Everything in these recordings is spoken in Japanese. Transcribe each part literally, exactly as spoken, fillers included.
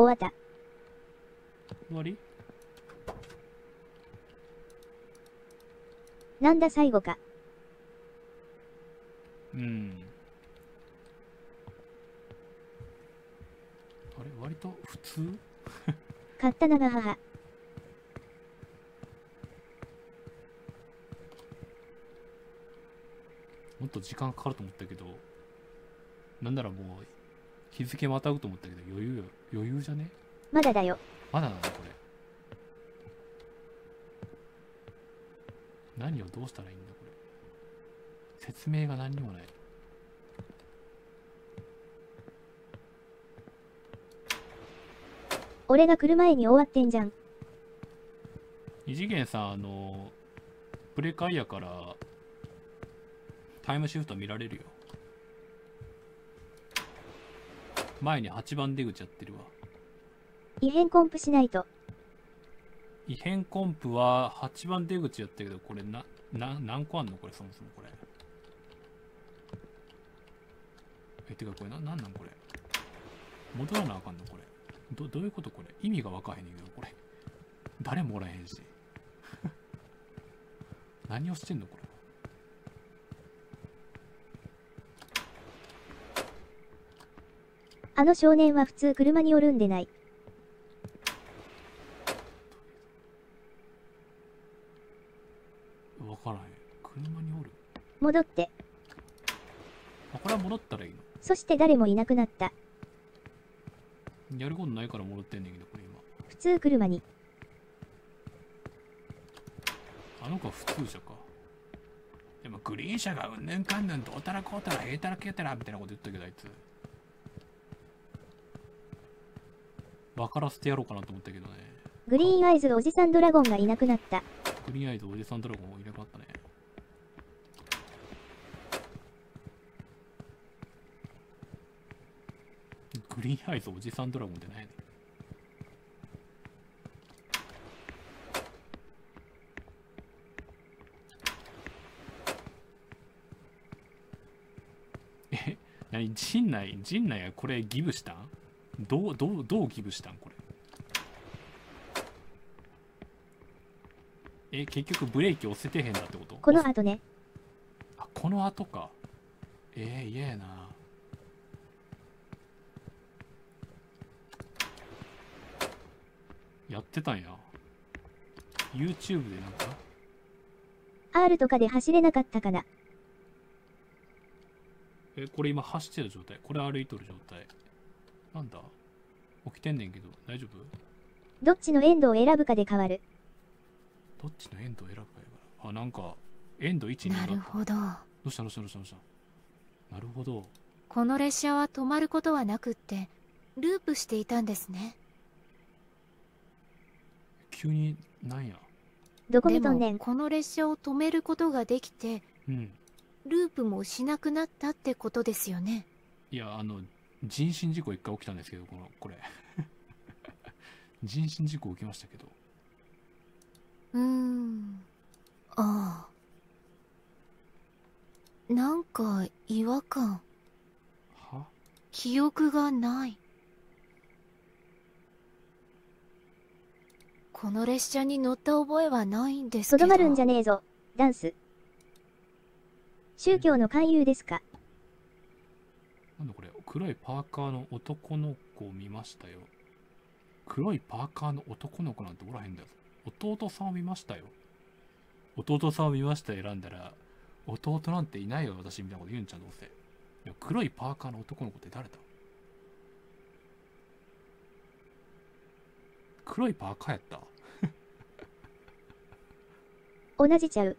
わった。 終わり？ なんだ最後か。 うん。あれ割と普通？ 買ったながはは。 もっと時間かかると思ったけど、なんならもう日付またぐと思ったけど余裕よ。余裕じゃね？ まだだよ。 まだなんだこれ。何をどうしたらいいんだこれ。説明が何にもない。 俺が来る前に終わってんじゃん。 二次元さん、あのプレカイヤからタイムシフト見られるよ。前にはちばん出口やってるわ。 異変コンプしないと。 異変コンプははちばん出口やったけど、これな、な、何個あんのこれ、そもそもこれ。え、てかこれな、なんなんこれ。戻らなあかんのこれ。ど、どういうことこれ。意味がわかへんねんけど、これ。誰もおらへんし。何をしてんのこれ。 あの少年は普通車におるんでない。 わからへん。車におる。 戻って。 あ、これは戻ったらいいの？ そして誰もいなくなった。 やることないから戻ってんねんけど、これ今。 普通車に。 あの子は普通車か。でもグリーン車がうんぬんかんぬんどうたらこうたらへえたらけたらみたいなこと言ったけど、あいつ。分からせてやろうかなと思ったけどね。 グリーンアイズおじさんドラゴンがいなくなった。 グリーンアイズおじさんドラゴンいなくなったね。グリーンアイズおじさんドラゴンって何やねん。え、何陣内、陣内はこれギブしたん？どう、どう、どうギブしたんこれ。え、結局ブレーキ押せてへんだってこと？ この後ね。 あ、この後か。えー、嫌やな。やってたんや。YouTube でなんか R とかで走れなかったかな。 え、これ今走ってる状態。これ歩いとる状態。なんだ？起きてんねんけど、大丈夫？ どっちのエンドを選ぶかで変わる。 どっちのエンドを選ぶかやから。あ、なんか、エンドいちになった。 なるほど。 どうしたどうしたどうしたどうした。なるほど。 この列車は止まることはなくって、ループしていたんですね。 急に、なんや。 どこ見とんねん。 でもこの列車を止めることができて、 うん。 ループもしなくなったってことですよね。 いや、あの、人身事故一回起きたんですけど、この、これ。人身事故起きましたけど。 うーん。ああ。なんか違和感。 は？ 記憶がない。この列車に乗った覚えはないんですけど。 とどまるんじゃねえぞ、ダンス。宗教の勧誘ですか？ なんだこれ、黒いパーカーの男の子を見ましたよ。黒いパーカーの男の子なんておらへんだよ。弟さんを見ましたよ。弟さんを見ました選んだら、弟なんていないよ私みたいなこと言うんちゃうどうせ。いや、黒いパーカーの男の子って誰だ？黒いパーカーやった同じちゃう。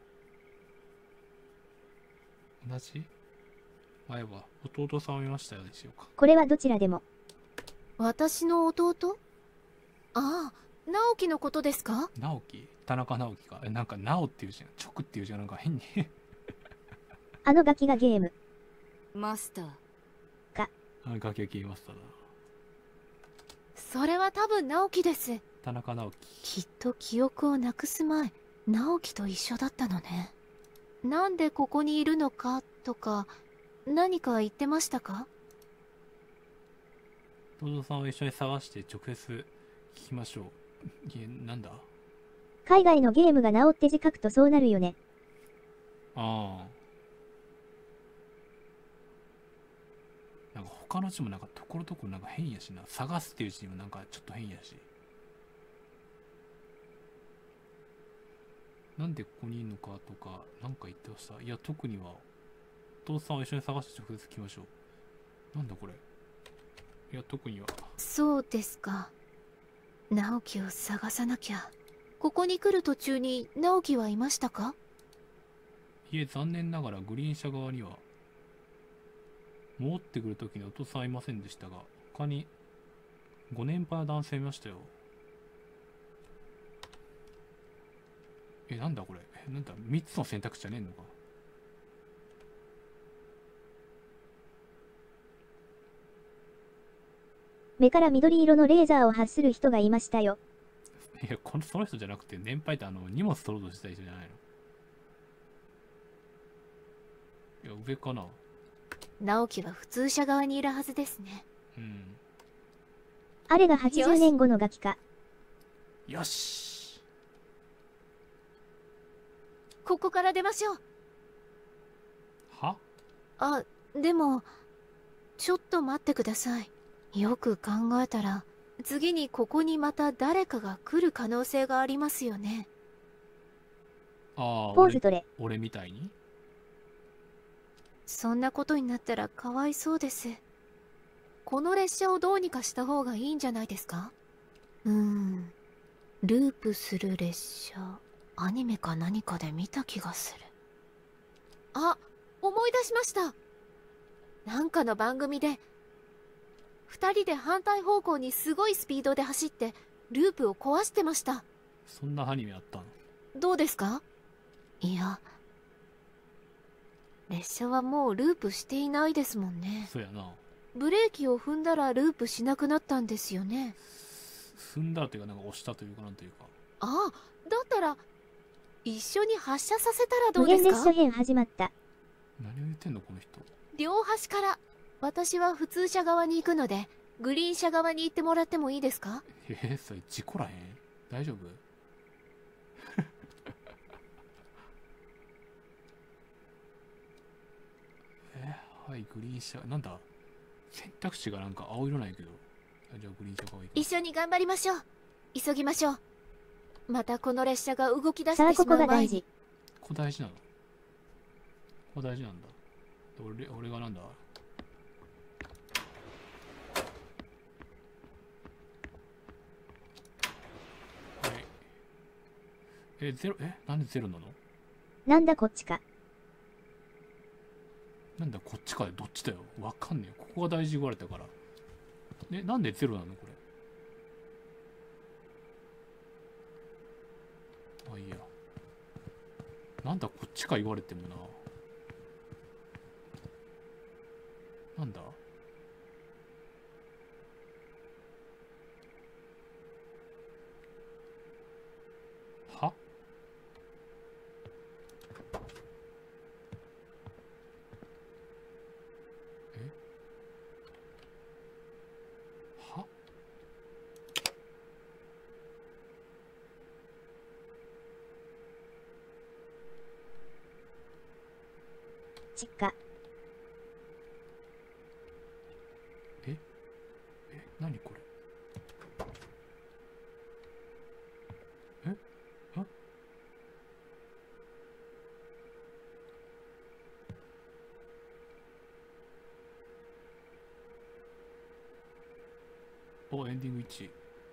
同じ？あ、やば。弟さんを見ましたよにしようか。 これはどちらでも。 私の弟？ああ、直樹のことですか？ 直樹？田中直樹か。え、なんか直っていう字が、直っていう字がなんか変にあのガキがゲーム。 マスター。 あ、ガキが消えましたな。 それは多分直樹です。 田中直樹。 きっと記憶をなくす前、直樹と一緒だったのね。なんでここにいるのかとか、何か言ってましたか？ 弟さんを一緒に探して直接聞きましょう。いや、なんだ。 海外のゲームが直って字書くとそうなるよね。 ああ。なんか他の字もなんかところどころなんか変やしな。探すっていう字もなんかちょっと変やし。なんでここにいるのかとか、なんか言ってました。いや、特には、お父さんを一緒に探して直接聞きましょう。なんだこれ。いや、特には。 そうですか。直樹を探さなきゃ。ここに来る途中に直樹はいましたか？ いえ、残念ながらグリーン車側には、戻ってくるときにお父さんはいませんでしたが、他にご年配の男性いましたよ。え、なんだこれ。え、なんだ、みっつの選択肢じゃねえのか。 目から緑色のレーザーを発する人がいましたよ。 いや、この、その人じゃなくて、年配ってあの、荷物取ろうとした人じゃないの。いや、上かな。 直樹は普通車側にいるはずですね。 うん。 あれがはちじゅうねんごのガキか。 よし。 ここから出ましょう。 は？ あ、でも、ちょっと待ってください。よく考えたら、次にここにまた誰かが来る可能性がありますよね。 ああ、 ポーズ取れ。 俺、俺みたいに？ そんなことになったらかわいそうです。この列車をどうにかした方がいいんじゃないですか？うーん。ループする列車、アニメか何かで見た気がする。あ、思い出しました。なんかの番組で、二人で反対方向にすごいスピードで走ってループを壊してました。 そんなアニメあったの？ どうですか？いや、列車はもうループしていないですもんね。 そうやな。 ブレーキを踏んだらループしなくなったんですよね。 踏んだというか、なんか押したというか、なんというか。 ああ、だったら一緒に発車させたらど無うですか？ 限列車編始まった。 何を言ってんのこの人。 両端から。私は普通車側に行くので、グリーン車側に行ってもらってもいいですか？ えー、それ事故らへん？大丈夫？えー、はい、グリーン車、なんだ選択肢がなんか青色ないけど。じゃあグリーン車側行く。 一緒に頑張りましょう。急ぎましょう。またこの列車が動き出しさあこてしまう前に。 こが大事。 ここ大事なの？ここ大事なんだ。俺、俺がなんだ？え、ゼロ、え、なんでゼロなの？ なんだこっちか。 なんだこっちかでどっちだよ。わかんねえよ。ここが大事言われたから。え、なんでゼロなのこれ。まあいいや。なんだこっちか言われてもな。なんだ？は？え？は？ ちっか。 え？え？何これ？え？あ？お、エンディングいち。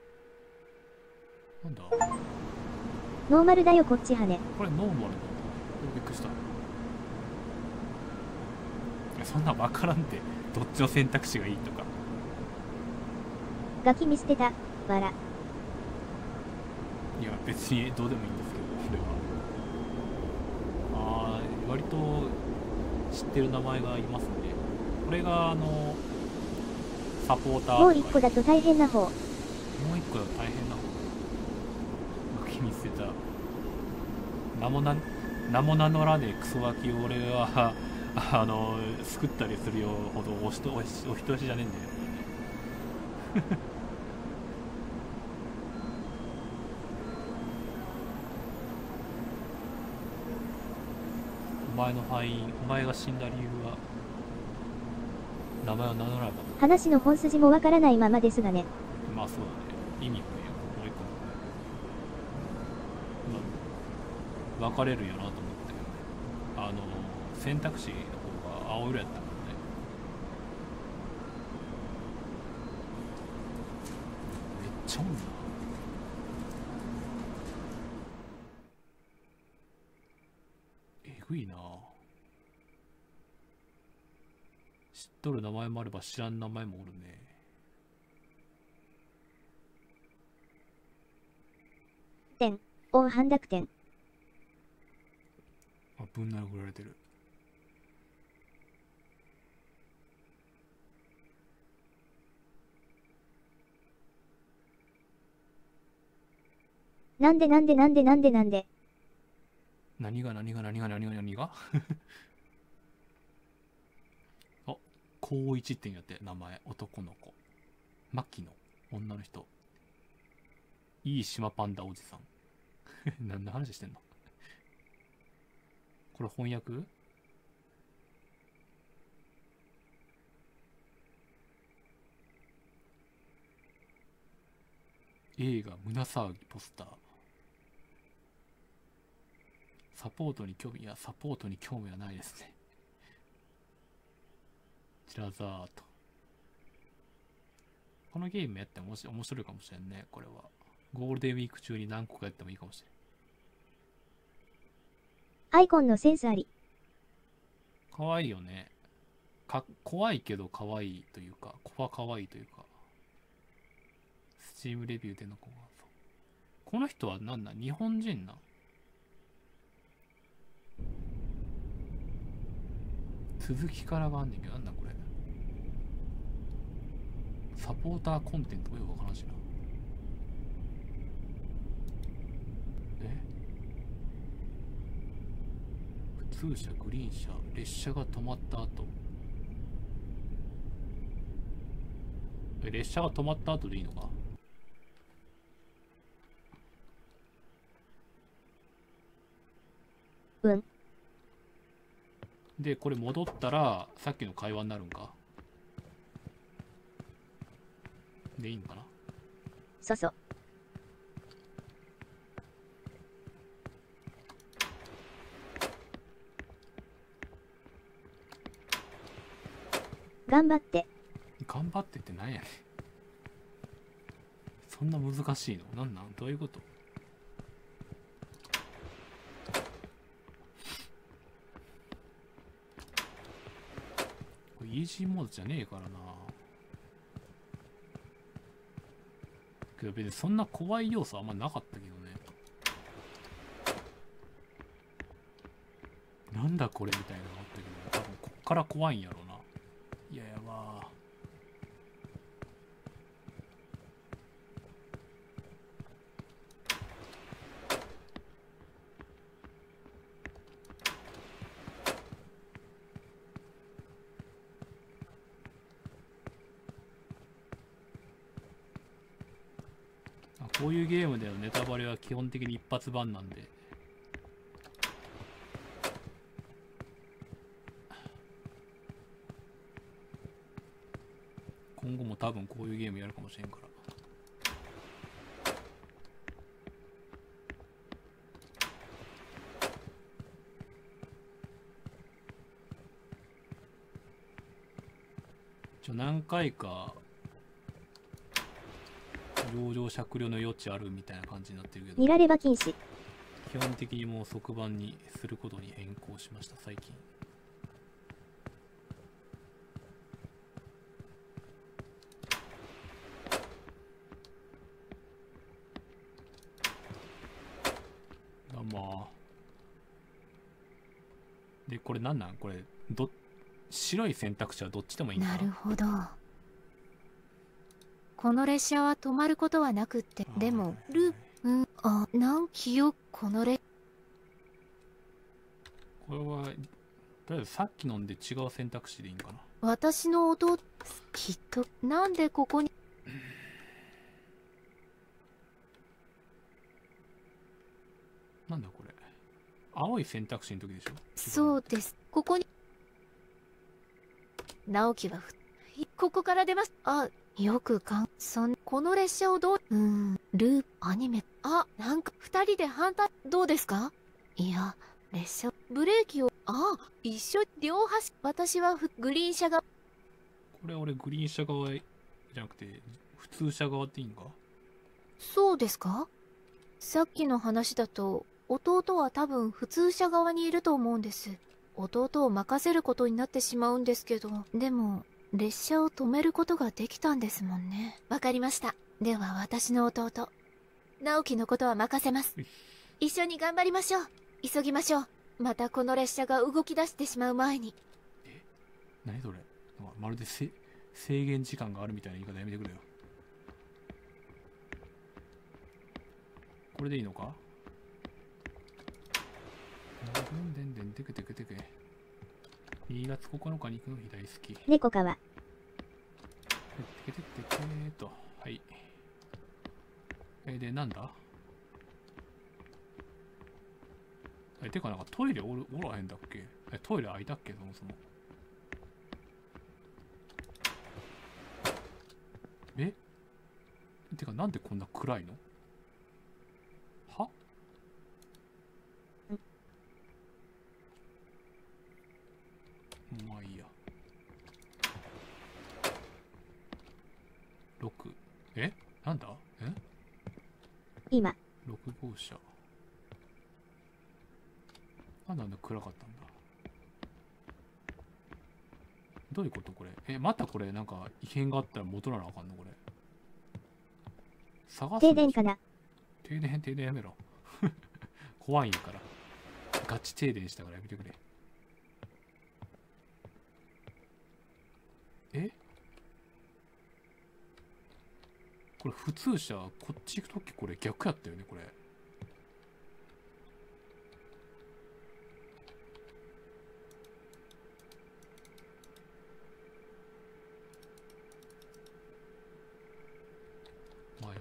なんだ？ ノーマルだよこっちはね。 これノーマルなんだ。びっくりした。いや、そんなわからんて。どっちの選択肢がいいとか。 ガキ見捨てた。わら。 いや、別にどうでもいいんですけど、これは。あー、割と知ってる名前がいますね。これが、あの、サポーターとか。 もう一個だと大変な方。 もう一個だと大変な方。ガキ見捨てた。名もな、名も名乗らねえクソガキを俺は、あの、救ったりするよほどお人お人お人よしじゃねえんだよ。 お前の敗因、お前が死んだ理由は名前を名乗らなかった。 話の本筋もわからないままですがね。 まあそうだね。意味不明。もう一個。まあ、分かれるよなと思ったけどね。あの選択肢の方が青色やったからね。めっちゃおんな。えぐいな。知っとる名前もあれば知らん名前もおるね。 点、大半濁点。 あ、ぶん殴られてる。 なんでなんでなんでなんでなんで。 何が何が何が何が何があ、高一ってんやって、名前。男の子。牧野。女の人。いい島パンダおじさん。何の話してんのこれ翻訳？映画胸騒ぎポスター。サポートに興味、いや、サポートに興味はないですね。チラザート。このゲームやっても面白いかもしれんね、これは。ゴールデンウィーク中に何個かやってもいいかもしれん。 アイコンのセンスあり。 かわいいよね。か、怖いけどかわいいというか、子はかわいいというか。スチームレビューでの子が。この人は何だ？日本人な？続きからがあんねんけど、なんだこれ。サポーターコンテンツがよくわからんしな。え？普通車、グリーン車、列車が止まった後。え、列車が止まった後でいいのか？ うん。 で、これ戻ったら、さっきの会話になるんか？でいいのかな？ そそ。頑張って。 頑張ってってなんやねん。そんな難しいの？なんなん？どういうこと？これイージーモードじゃねえからな。けど別にそんな怖い要素あんまなかったけどね。なんだこれみたいなのがあったけど、多分こっから怖いんやろうな。いややばー。こういうゲームでのネタバレは基本的に一発版なんで。今後も多分こういうゲームやるかもしれんから。ちょ何回か情状酌量の余地あるみたいな感じになってるけど、 見られば禁止。 基本的にもう即番にすることに変更しました最近。あまあでこれなんなんこれど白い選択肢はどっちでもいいんだなるほど。この列車は止まることはなくって、でもループ、うん、あ、なん記憶この列これはとりあえずさっきのんで違う選択肢でいいんかな。 私の弟きっとなんでここになんだこれ。青い選択肢の時でしょ。 そうです。ここに直樹はふここから出ます。あ、よくかんそんこの列車をどううーんループアニメあなんか二人で反対どうですか。いや列車ブレーキをあ一緒両端私はふグリーン車がこれ俺グリーン車側じゃなくて普通車側っていいんか。 そうですか。さっきの話だと弟は多分普通車側にいると思うんです。弟を任せることになってしまうんですけど、でも列車を止めることができたんですもんね。わかりました。では私の弟直樹のことは任せます。一緒に頑張りましょう。急ぎましょう。またこの列車が動き出してしまう前に。 え何それ。まるでせ制限時間があるみたいな言い方やめてくれよ。これでいいのか。でんでんでんてけてけてけ。にがつここのかに行くの日大好き。 猫川。 てけてけてけーと。はい。え、で、なんだえ、てかなんかトイレおるおらへんだっけ。え、トイレ開いたっけそもそも。えてかなんでこんな暗いのは。まあいいや。ろく。えなんだえ今。 ろく号車。なんであんな暗かったんだ。どういうことこれ。え、またこれなんか異変があったら戻らなあかんのこれ。探すんでしょ。 停電かな。 停電、停電やめろ。怖いんやから。ガチ停電したからやめてくれ。えこれ普通車、こっち行くときこれ逆やったよね、これ。前は。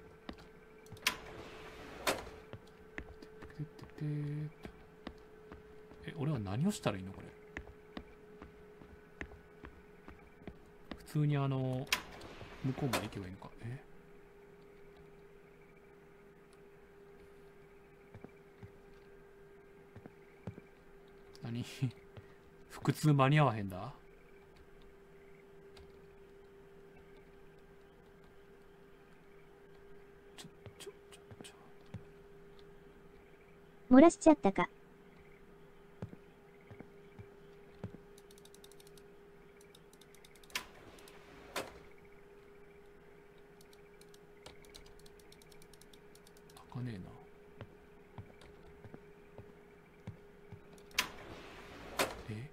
てってってーっと。え、俺は何をしたらいいのこれ。普通にあの、向こうまで行けばいいのか。え何腹痛間に合わへんだ。ちょちょちょちょ漏らしちゃったか。 開かねえな。え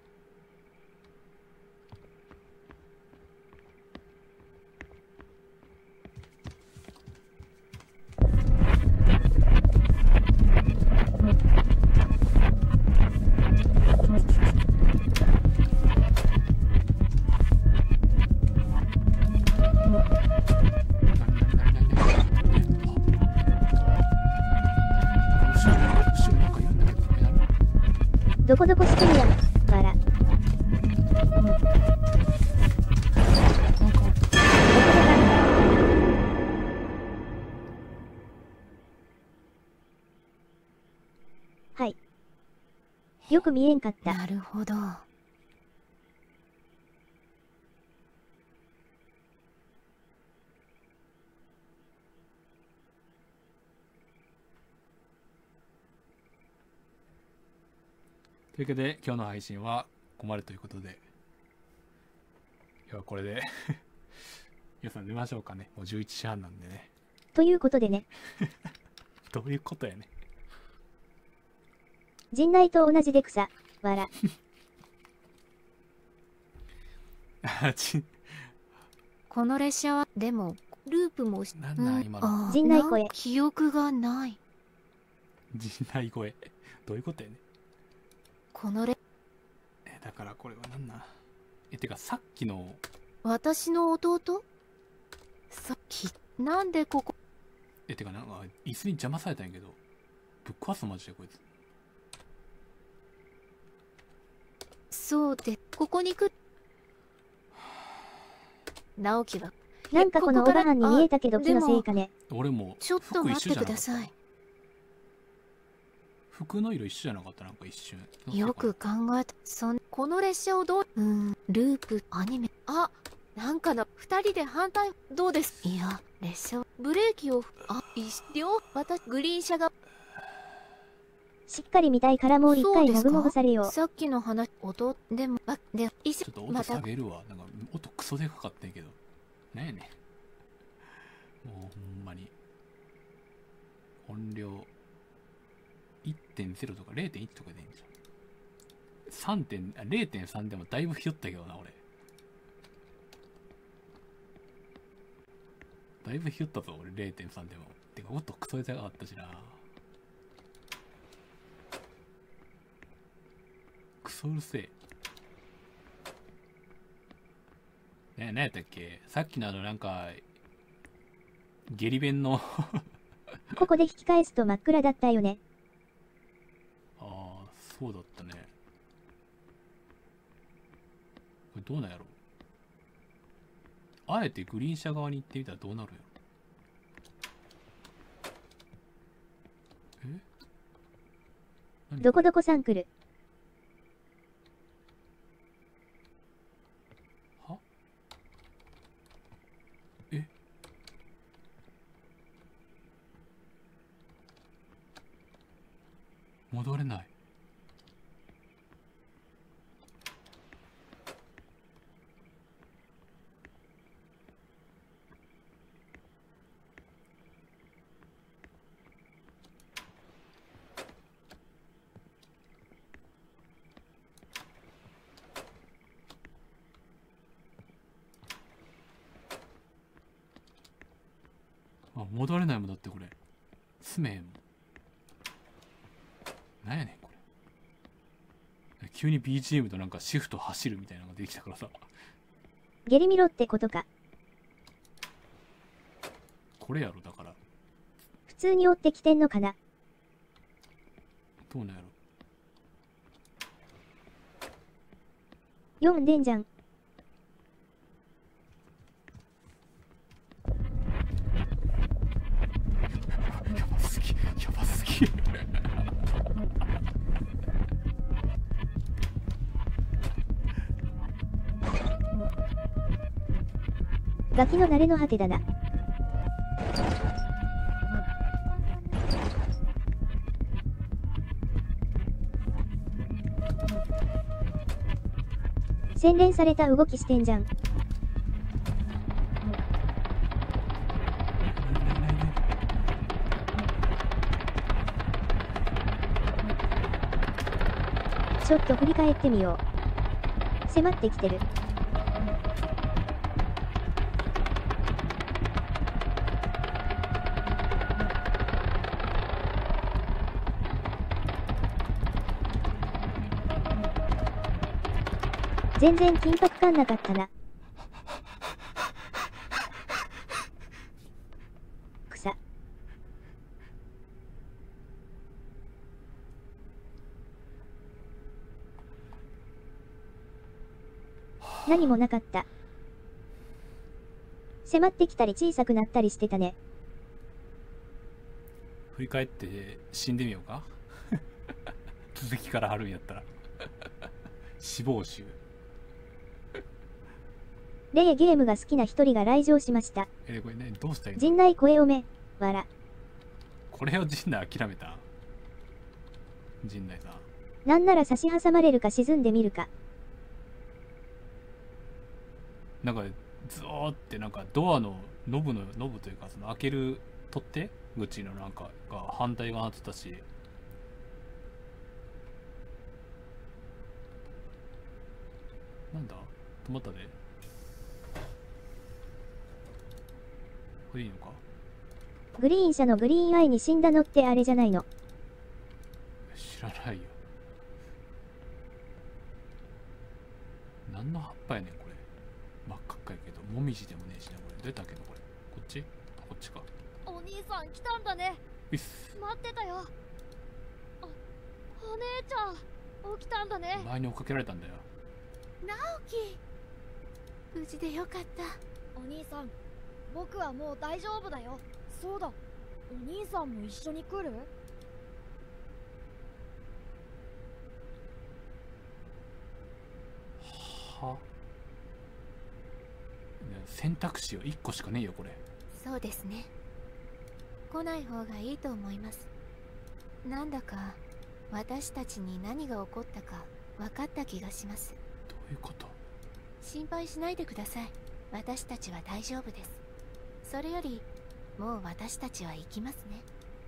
どこどこスキミアバラ。はい。よく見えんかった。 なるほど。 というわけで今日の配信はここまでということで、今日はこれで皆さん寝ましょうかね。もうじゅういちじはんなんでね。 ということでね。 どういうことやね。 陣内と同じで草。わら。 あちこの列車はでもループもしなんなん今のあー陣内声なんか記憶がない。 陣内声どういうことやね。 この列えだからこれはなんなん。えてかさっきの私の弟そきなんでここ。 え、てかなんか椅子に邪魔されたんやけど、ぶっ壊すマジでこいつ。 そうでここに来る。直樹はなんかこのおばはんに見えたけど気のせいかね。 俺もちょっと服一待ってくだ緒じゃなかったさい。 服の色一緒じゃなかったなんか一瞬。 よく考えた。そんこの列車をどううーんループアニメ。あ、なんかな二人で反対どうです。いや列車ブレーキをあ一両私グリーン車がしっかり見たいからもう一回もぐもぐされよう。 さっきの話音でもあでいちょっと音下げるわ。なんか音クソでかかったんやけど。なんやねん。もうほんまに。音量 いってんゼロ とか れいてんいち とかでいいんじゃん。さんてん、れいてんさん でもだいぶひよったけどな、俺。だいぶひよったぞ、俺 れいてんさん でも。てか、音クソでかかったしな。クソうるせえ。ねえ、何やったっけさっきのあのなんか、下痢弁のここで引き返すと真っ暗だったよね。 ああ、そうだったね。これどうなんやろ。あえてグリーン車側に行ってみたらどうなるんやろ。え何どこどこさん来る。 はえ戻れない。あ、戻れないもんだってこれ。住めへんもん。なんやねんこれ。急に ビージーエム となんかシフト走るみたいなのができたからさ。 ゲリミロってことか。 これやろだから。 普通に追ってきてんのかな。 どうなんやろ。 読んでんじゃん。 やばすぎ。やばすぎ。 ガキの慣れの果てだな。洗練された動きしてんじゃん。ちょっと振り返ってみよう。迫ってきてる。全然緊迫感なかったな。草。何もなかった。迫ってきたり小さくなったりしてたね。 振り返って死んでみようか。続きから貼るんやったら。死亡集。 例ゲームが好きな一人が来場しました。 えー、これね、どうしたらいいの？ 陣内声おめ、わら。 これを陣内諦めた？陣内さん。 なんなら差し挟まれるか沈んでみるか。 なんか、ずーってなんかドアのノブの、ノブというかその開ける取っ手口のなんかが反対側になってたし。なんだ？止まったで。これいいのか？ グリーン車のグリーンアイに死んだのってあれじゃないの？ 知らないよ。何の葉っぱやねんこれ。真っ赤っかやけど、もみじでもねえしなこれ。出たけどこれ。 こっちこっちか。 お兄さん来たんだね。 ういっす。 待ってたよ。あ、お姉ちゃん起きたんだね。 前に追っかけられたんだよ。 直樹、無事でよかった。 お兄さん、僕はもう大丈夫だよ。そうだ、お兄さんも一緒に来る？ は、ね、選択肢はいっこしかねえよこれ。 そうですね、来ない方がいいと思います。なんだか私たちに何が起こったか分かった気がします。 どういうこと？ 心配しないでください。私たちは大丈夫です。それよりもう私たちは行きますね。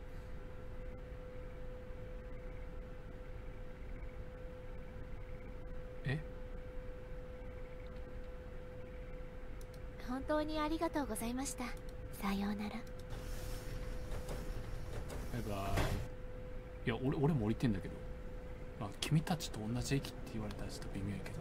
え？ 本当にありがとうございました。さようなら。 バイバイ。いや俺俺も降りてんだけど、まあ君たちと同じ駅って言われたらちょっと微妙やけど。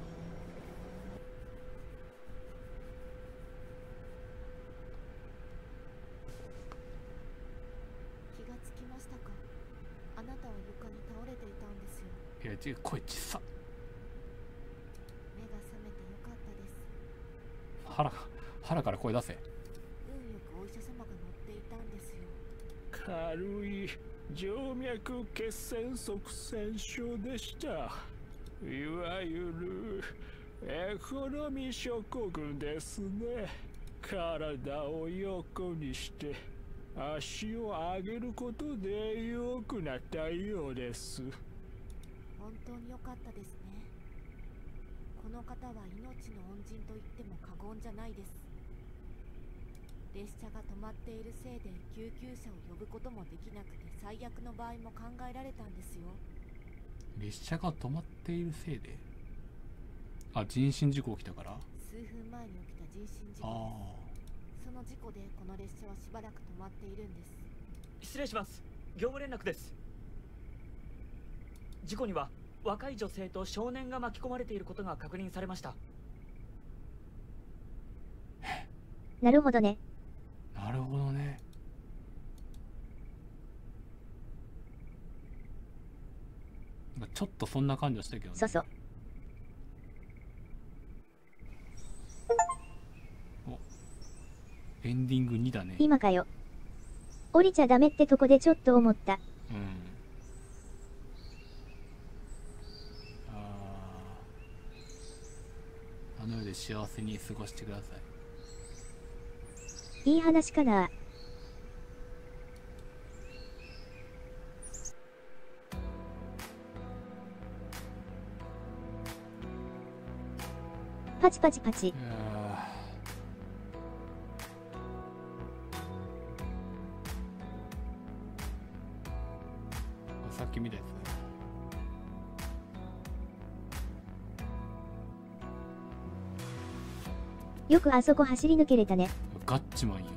気がつきましたか？あなたは床に倒れていたんですよ。 いや違う、声小さ。 目が覚めてよかったです。 腹腹から声出せ。 運よくお医者様が乗っていたんですよ。 軽い静脈血栓塞栓症でした。いわゆるエコノミー症候群ですね。体を横にして足を上げることで良くなったようです。 本当に良かったですね。この方は命の恩人と言っても過言じゃないです。列車が止まっているせいで救急車を呼ぶこともできなくて、最悪の場合も考えられたんですよ。 列車が止まっているせいで、あ、人身事故起きたから。 数分前に起きた人身事故です。 あその事故でこの列車はしばらく止まっているんです。 失礼します。業務連絡です。事故には若い女性と少年が巻き込まれていることが確認されました。 なるほどね。 あ、なるほどね。なんかちょっとそんな感じはしたけどね。 そうそう。 エンディングにだね。 今かよ。降りちゃダメってとこでちょっと思った。 うん。ああ。あの世で幸せに過ごしてください。 いい話かな。パチパチパチ。 さっき見たやつ。 よくあそこ走り抜けれたね。 ガッチマンよ。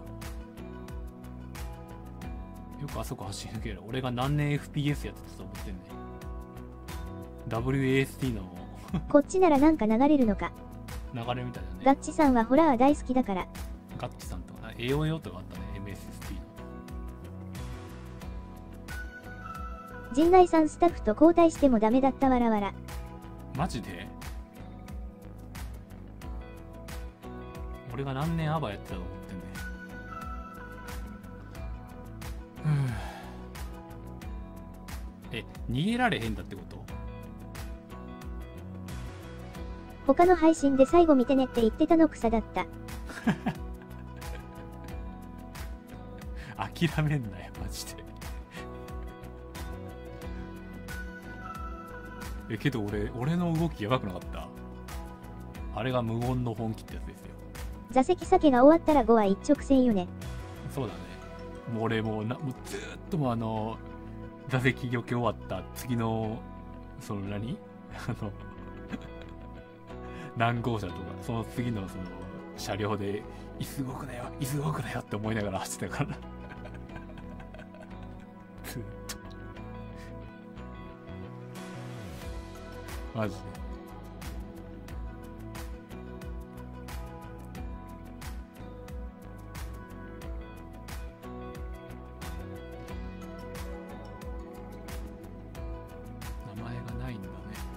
よくあそこ走り抜ける。俺が何年 エフピーエス やってたと思ってんね。ダブリューエーエスティー のこっちならなんか流れるのか。 流れみたいだね。 ガッチさんはホラー大好きだから。 ガッチさんとか、エヨエヨとかあったね、エムエスエスティー の。 陣内さんスタッフと交代してもダメだったわらわら。 マジで俺が何年アバやってたと思ってんね。ふぅ。え、逃げられへんだってこと？ 他の配信で最後見てねって言ってたの草だった。 諦めんなよ、マジで。え、けど俺、俺の動きやばくなかった？あれが無言の本気ってやつですよ。 座席酒が終わったらごは一直線よね。 そうだね。もう俺もうな、もうずーっともうあの、座席余計終わった次の、その何あの、何号車とか、その次のその、車両で、椅子動くなよ、椅子動くなよって思いながら走ってたからな。ずーっと。マジで。 前がないんだね。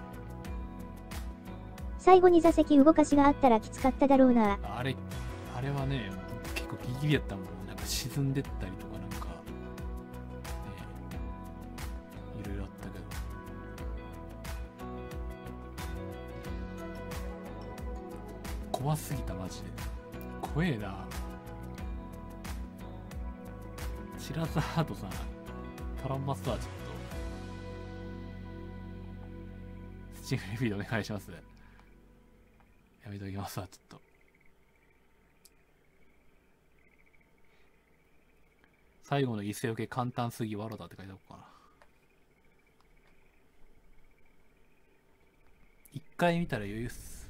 最後に座席動かしがあったらきつかっただろうな。 あれ、あれはね、結構ギリギリやったもん。なんか沈んでったりとかなんか、ね、いろいろあったけど。怖すぎた、マジで。怖えな。シラザードさん、トランマスターちょっと、スチームレビューでお願いします。やめときますわ、ちょっと。最後の一世受け簡単すぎわらだって書いておこうかな。一回見たら余裕っす。